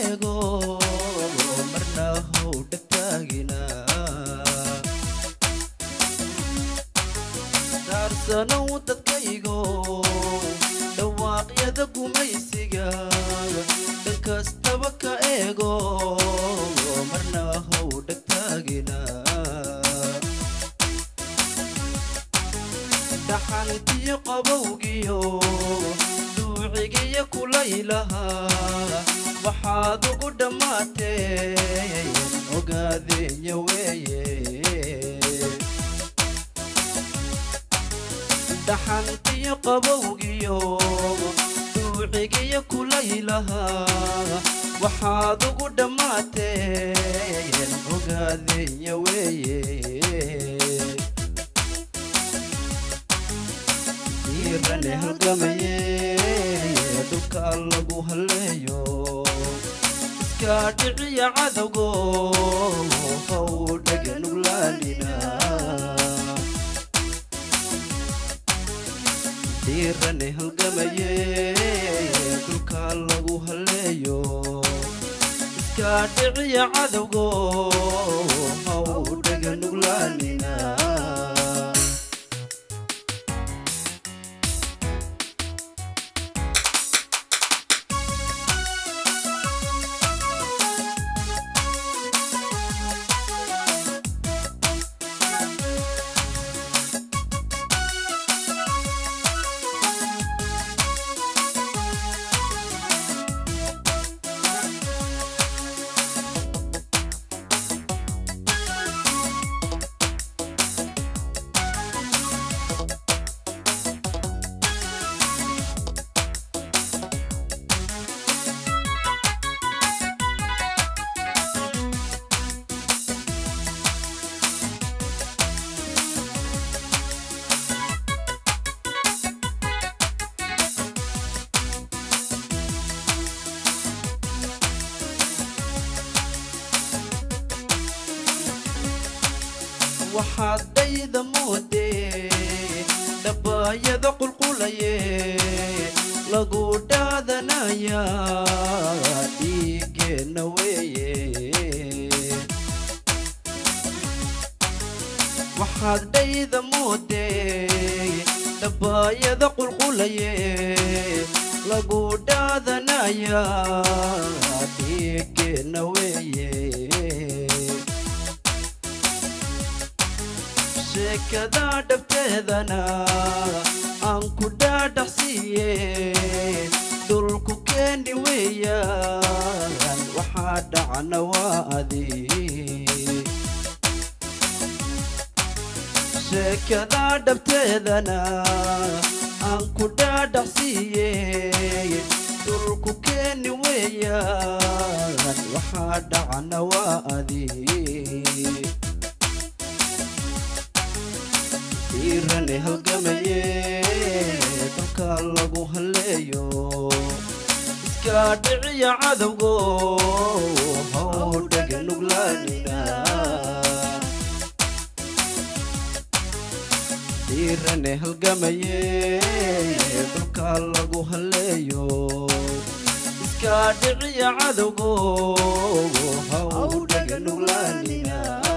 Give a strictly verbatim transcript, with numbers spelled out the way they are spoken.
eego marna how dhagtaagina daarsanow dadkaygo dhawaaqyada gumaysiga dhankastaba ka eego marna how dhagtaagina dhaxantiyo qabowgiyo duucigiyo kulaylaha waxaad ugu dhammaatee ogaadeenya weeye dhaxantiyo qabowgiyo duucigiyo kulaylaha waxaad ugu dhammaatee ogaadeenya weeye rane halgamaye dhulka lagu haleeyo iska dhiciya cadowgo how dhagan uglaanina rane halgamaye dhulka lagu haleeyo iska dhiciya cadowgo how dhagan uglaanina waxaad dayda moodee dhabaayada qulqulaye lagu dhaadanaya dhiigeenna weeye waxaad dayda moodee dhabaayada qulqulaye lagu dhaadanaya dhiigeenna weeye sheekada dhabteedana aan ku dhaadhacsiiye dhulku keeni weeyaan waxaa dhacna waa adi sheekada dhabteedana aan ku dhaadhacsiiye dhulku keeni weeyaan waxaa dhacna waa adi rane halgamaye dhulka lagu haleeyo iska dhiciya cadowgo how dhagan uglaanina rane halgamaye dhulka lagu haleeyo iska dhiciya cadowgo how dhagan uglaanina